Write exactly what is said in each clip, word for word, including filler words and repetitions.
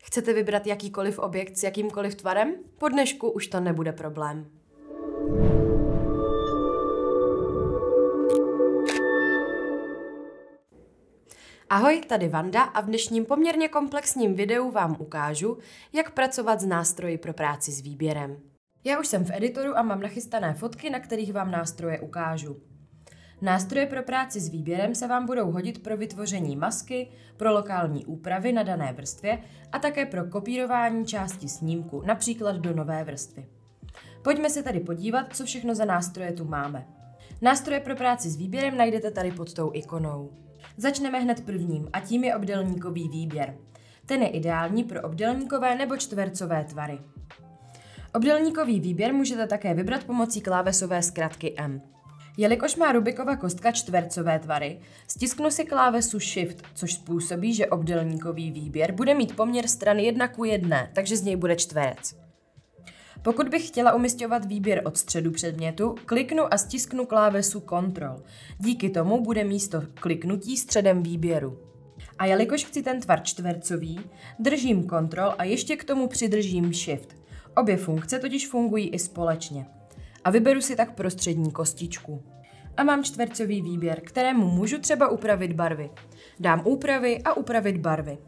Chcete vybrat jakýkoliv objekt s jakýmkoliv tvarem? Po dnešku už to nebude problém. Ahoj, tady Vanda a v dnešním poměrně komplexním videu vám ukážu, jak pracovat s nástroji pro práci s výběrem. Já už jsem v editoru a mám nachystané fotky, na kterých vám nástroje ukážu. Nástroje pro práci s výběrem se vám budou hodit pro vytvoření masky, pro lokální úpravy na dané vrstvě a také pro kopírování části snímku, například do nové vrstvy. Pojďme se tady podívat, co všechno za nástroje tu máme. Nástroje pro práci s výběrem najdete tady pod tou ikonou. Začneme hned prvním a tím je obdélníkový výběr. Ten je ideální pro obdélníkové nebo čtvercové tvary. Obdélníkový výběr můžete také vybrat pomocí klávesové zkratky M. Jelikož má Rubikova kostka čtvercové tvary, stisknu si klávesu Shift, což způsobí, že obdélníkový výběr bude mít poměr stran jedna ku jedné, takže z něj bude čtverec. Pokud bych chtěla umisťovat výběr od středu předmětu, kliknu a stisknu klávesu Ctrl. Díky tomu bude místo kliknutí středem výběru. A jelikož chci ten tvar čtvercový, držím Ctrl a ještě k tomu přidržím Shift. Obě funkce totiž fungují i společně. A vyberu si tak prostřední kostičku. A mám čtvercový výběr, kterému můžu třeba upravit barvy. Dám úpravy a upravit barvy.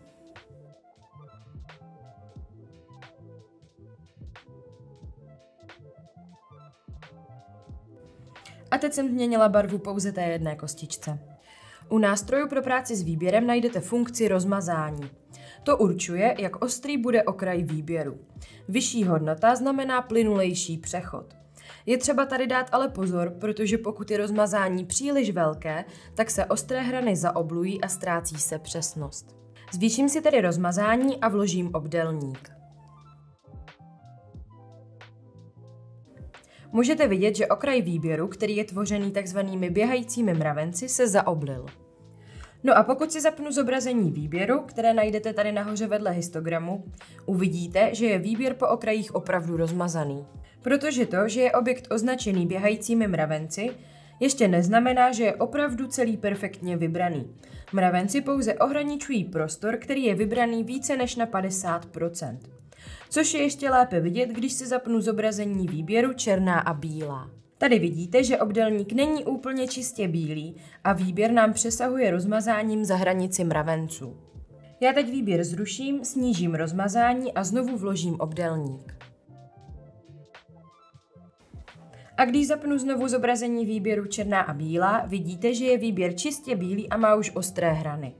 A teď jsem změnila barvu pouze té jedné kostičce. U nástrojů pro práci s výběrem najdete funkci rozmazání. To určuje, jak ostrý bude okraj výběru. Vyšší hodnota znamená plynulejší přechod. Je třeba tady dát ale pozor, protože pokud je rozmazání příliš velké, tak se ostré hrany zaoblují a ztrácí se přesnost. Zvýším si tedy rozmazání a vložím obdélník. Můžete vidět, že okraj výběru, který je tvořený takzvanými běhajícími mravenci, se zaoblil. No a pokud si zapnu zobrazení výběru, které najdete tady nahoře vedle histogramu, uvidíte, že je výběr po okrajích opravdu rozmazaný. Protože to, že je objekt označený běhajícími mravenci, ještě neznamená, že je opravdu celý perfektně vybraný. Mravenci pouze ohraničují prostor, který je vybraný více než na padesát procent. Což je ještě lépe vidět, když si zapnu zobrazení výběru černá a bílá. Tady vidíte, že obdélník není úplně čistě bílý a výběr nám přesahuje rozmazáním za hranici mravenců. Já teď výběr zruším, snížím rozmazání a znovu vložím obdélník. A když zapnu znovu zobrazení výběru černá a bílá, vidíte, že je výběr čistě bílý a má už ostré hrany.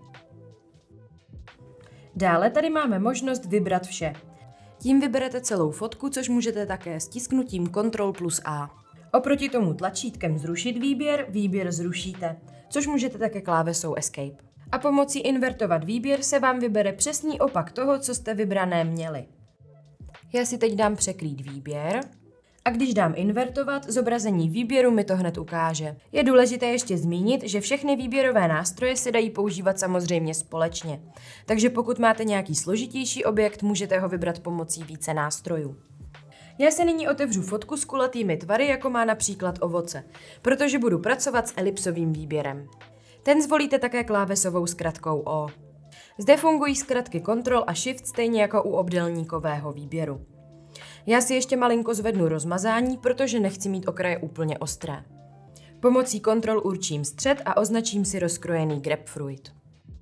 Dále tady máme možnost vybrat vše. Tím vyberete celou fotku, což můžete také stisknutím Ctrl plus A. Oproti tomu tlačítkem zrušit výběr, výběr zrušíte, což můžete také klávesou Escape. A pomocí invertovat výběr se vám vybere přesný opak toho, co jste vybrané měli. Já si teď dám překrýt výběr. A když dám invertovat, zobrazení výběru mi to hned ukáže. Je důležité ještě zmínit, že všechny výběrové nástroje se dají používat samozřejmě společně. Takže pokud máte nějaký složitější objekt, můžete ho vybrat pomocí více nástrojů. Já se nyní otevřu fotku s kulatými tvary, jako má například ovoce, protože budu pracovat s elipsovým výběrem. Ten zvolíte také klávesovou zkratkou O. Zde fungují zkratky Ctrl a Shift stejně jako u obdélníkového výběru. Já si ještě malinko zvednu rozmazání, protože nechci mít okraje úplně ostré. Pomocí Ctrl určím střed a označím si rozkrojený grapefruit.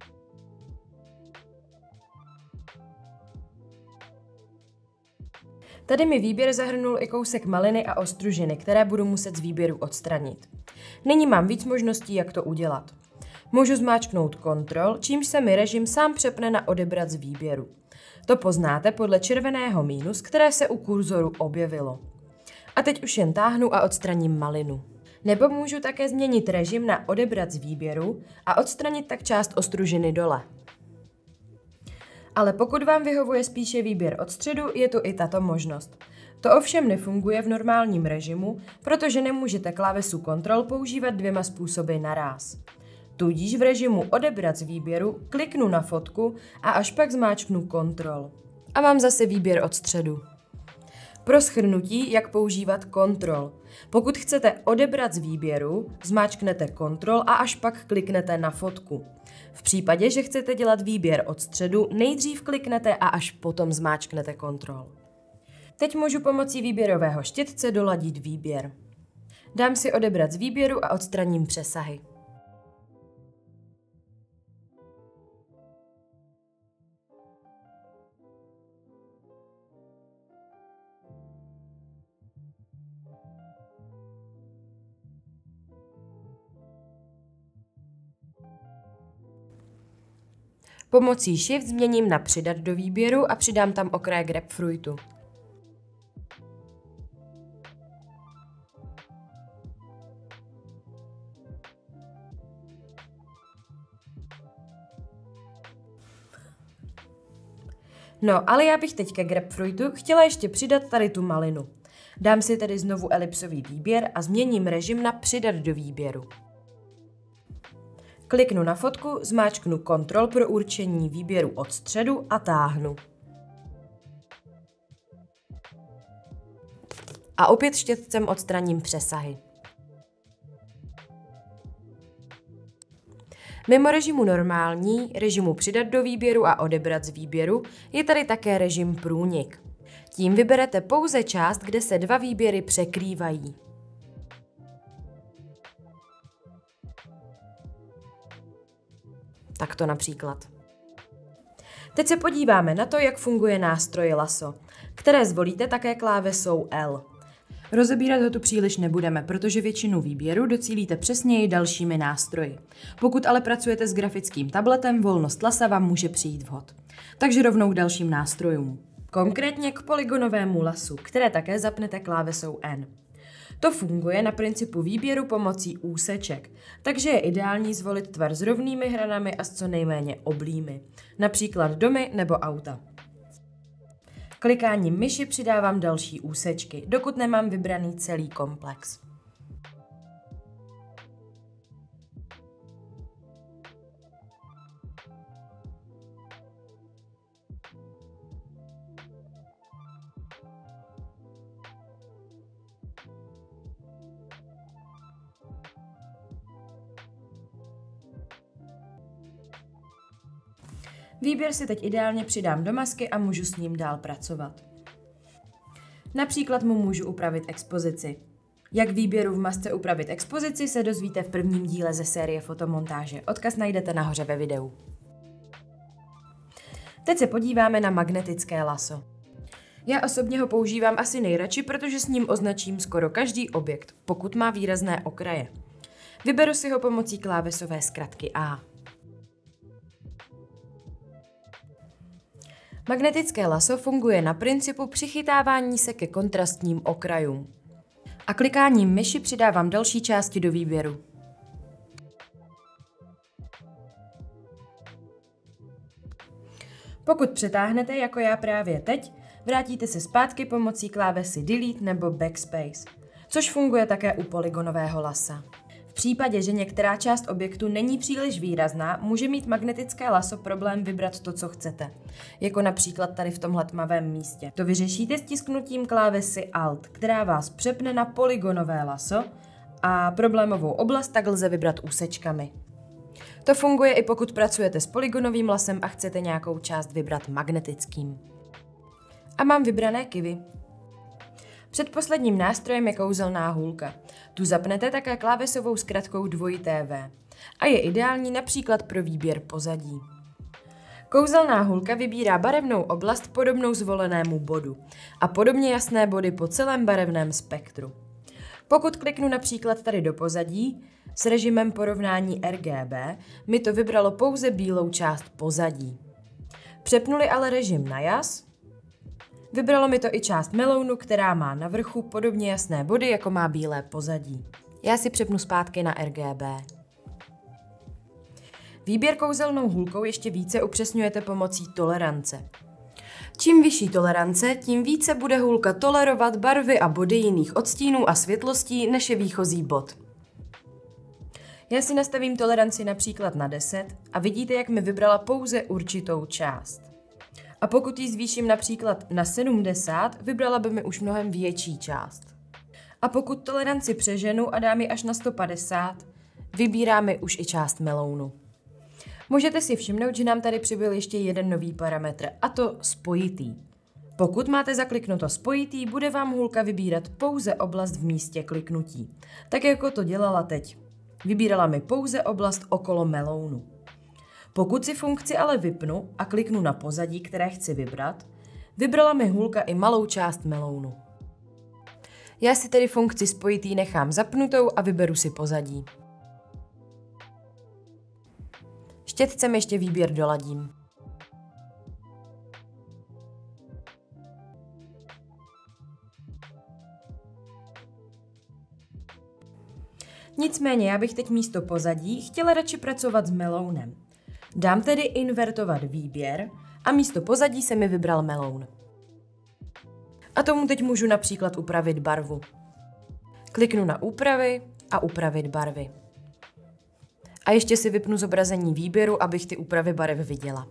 Tady mi výběr zahrnul i kousek maliny a ostružiny, které budu muset z výběru odstranit. Nyní mám víc možností, jak to udělat. Můžu zmáčknout Ctrl, čímž se mi režim sám přepne na odebrat z výběru. To poznáte podle červeného mínus, které se u kurzoru objevilo. A teď už jen táhnu a odstraním malinu. Nebo můžu také změnit režim na odebrat z výběru a odstranit tak část ostružiny dole. Ale pokud vám vyhovuje spíše výběr od středu, je tu i tato možnost. To ovšem nefunguje v normálním režimu, protože nemůžete klávesu Ctrl používat dvěma způsoby naráz. Tudíž v režimu odebrat z výběru kliknu na fotku a až pak zmáčknu Ctrl. A mám zase výběr od středu. Pro shrnutí, jak používat Ctrl. Pokud chcete odebrat z výběru, zmáčknete Ctrl a až pak kliknete na fotku. V případě, že chcete dělat výběr od středu, nejdřív kliknete a až potom zmáčknete Control. Teď můžu pomocí výběrového štětce doladit výběr. Dám si odebrat z výběru a odstraním přesahy. Pomocí Shift změním na Přidat do výběru a přidám tam okraj grapefruitu. No, ale já bych teď ke grapefruitu chtěla ještě přidat tady tu malinu. Dám si tedy znovu elipsový výběr a změním režim na Přidat do výběru. Kliknu na fotku, zmáčknu Control pro určení výběru od středu a táhnu. A opět štětcem odstraním přesahy. Mimo režimu normální, režimu Přidat do výběru a odebrat z výběru je tady také režim Průnik. Tím vyberete pouze část, kde se dva výběry překrývají. Takto například. Teď se podíváme na to, jak funguje nástroj Lasso, které zvolíte také klávesou L. Rozebírat ho tu příliš nebudeme, protože většinu výběru docílíte přesněji dalšími nástroji. Pokud ale pracujete s grafickým tabletem, volnost Lassa vám může přijít vhod. Takže rovnou k dalším nástrojům. Konkrétně k polygonovému lasu, které také zapnete klávesou N. To funguje na principu výběru pomocí úseček, takže je ideální zvolit tvar s rovnými hranami a s co nejméně oblími, například domy nebo auta. Klikáním myši přidávám další úsečky, dokud nemám vybraný celý komplex. Výběr si teď ideálně přidám do masky a můžu s ním dál pracovat. Například mu můžu upravit expozici. Jak výběru v masce upravit expozici se dozvíte v prvním díle ze série fotomontáže. Odkaz najdete nahoře ve videu. Teď se podíváme na magnetické laso. Já osobně ho používám asi nejradši, protože s ním označím skoro každý objekt, pokud má výrazné okraje. Vyberu si ho pomocí klávesové zkratky A. Magnetické laso funguje na principu přichytávání se ke kontrastním okrajům. A klikáním myši přidávám další části do výběru. Pokud přetáhnete, jako já právě teď, vrátíte se zpátky pomocí klávesy Delete nebo Backspace, což funguje také u polygonového lasa. V případě, že některá část objektu není příliš výrazná, může mít magnetické laso problém vybrat to, co chcete, jako například tady v tomhle tmavém místě. To vyřešíte stisknutím klávesy Alt, která vás přepne na polygonové laso a problémovou oblast tak lze vybrat úsečkami. To funguje i pokud pracujete s polygonovým lasem a chcete nějakou část vybrat magnetickým. A mám vybrané kivy. Předposledním nástrojem je kouzelná hůlka. Tu zapnete také klávesovou zkratkou dvojité V a je ideální například pro výběr pozadí. Kouzelná hůlka vybírá barevnou oblast podobnou zvolenému bodu a podobně jasné body po celém barevném spektru. Pokud kliknu například tady do pozadí, s režimem porovnání R G B mi to vybralo pouze bílou část pozadí. Přepnuli ale režim na jas, vybralo mi to i část melounu, která má na vrchu podobně jasné body, jako má bílé pozadí. Já si přepnu zpátky na R G B. Výběr kouzelnou hůlkou ještě více upřesňujete pomocí tolerance. Čím vyšší tolerance, tím více bude hůlka tolerovat barvy a body jiných odstínů a světlostí, než je výchozí bod. Já si nastavím toleranci například na deset a vidíte, jak mi vybrala pouze určitou část. A pokud ji zvýším například na sedmdesát, vybrala by mi už mnohem větší část. A pokud toleranci přeženu a dám ji až na sto padesát, vybírá mi už i část melounu. Můžete si všimnout, že nám tady přibyl ještě jeden nový parametr, a to spojitý. Pokud máte zakliknuto spojitý, bude vám hůlka vybírat pouze oblast v místě kliknutí. Tak jako to dělala teď. Vybírala mi pouze oblast okolo melounu. Pokud si funkci ale vypnu a kliknu na pozadí, které chci vybrat, vybrala mi hůlka i malou část melounu. Já si tedy funkci spojitý nechám zapnutou a vyberu si pozadí. Štětcem ještě výběr doladím. Nicméně já bych teď místo pozadí chtěla radši pracovat s melounem. Dám tedy invertovat výběr a místo pozadí se mi vybral meloun. A tomu teď můžu například upravit barvu. Kliknu na úpravy a upravit barvy. A ještě si vypnu zobrazení výběru, abych ty úpravy barev viděla.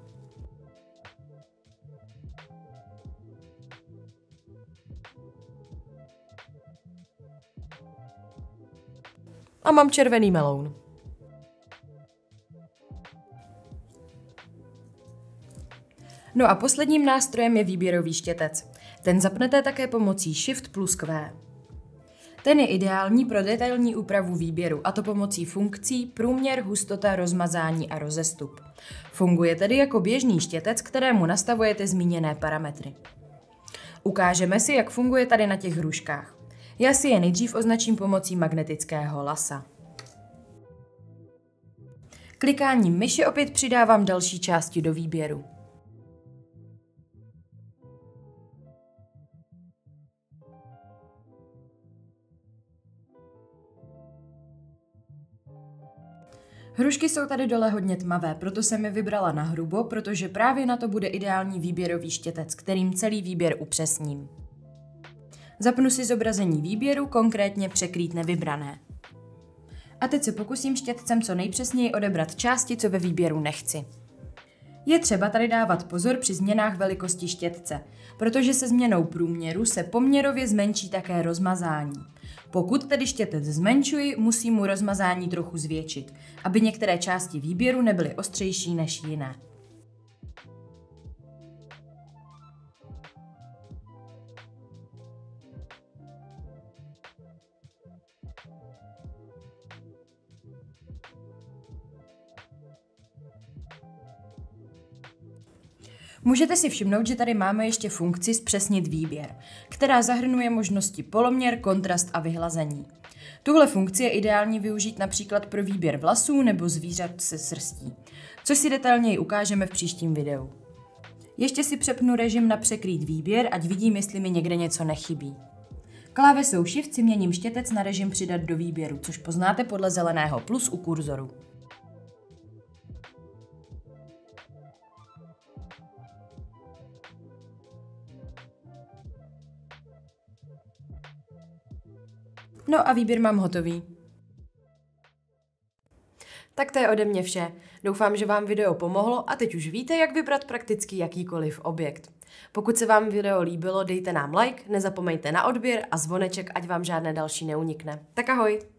A mám červený meloun. No a posledním nástrojem je výběrový štětec. Ten zapnete také pomocí Shift plus Q. Ten je ideální pro detailní úpravu výběru, a to pomocí funkcí průměr, hustota, rozmazání a rozestup. Funguje tedy jako běžný štětec, kterému nastavujete zmíněné parametry. Ukážeme si, jak funguje tady na těch hruškách. Já si je nejdřív označím pomocí magnetického lasa. Klikáním myši opět přidávám další části do výběru. Hrušky jsou tady dole hodně tmavé, proto jsem je vybrala na hrubo, protože právě na to bude ideální výběrový štětec, kterým celý výběr upřesním. Zapnu si zobrazení výběru, konkrétně překrýt nevybrané. A teď se pokusím štětcem co nejpřesněji odebrat části, co ve výběru nechci. Je třeba tady dávat pozor při změnách velikosti štětce, protože se změnou průměru se poměrově zmenší také rozmazání. Pokud tedy štětec zmenšuji, musím mu rozmazání trochu zvětšit, aby některé části výběru nebyly ostřejší než jiné. Můžete si všimnout, že tady máme ještě funkci zpřesnit výběr, která zahrnuje možnosti poloměr, kontrast a vyhlazení. Tuhle funkci je ideální využít například pro výběr vlasů nebo zvířat se srstí, což si detailněji ukážeme v příštím videu. Ještě si přepnu režim na překrýt výběr, ať vidím, jestli mi někde něco nechybí. Klávesou Shift si měním štětec na režim přidat do výběru, což poznáte podle zeleného plus u kurzoru. No a výběr mám hotový. Tak to je ode mě vše. Doufám, že vám video pomohlo a teď už víte, jak vybrat prakticky jakýkoliv objekt. Pokud se vám video líbilo, dejte nám like, nezapomeňte na odběr a zvoneček, ať vám žádné další neunikne. Tak ahoj!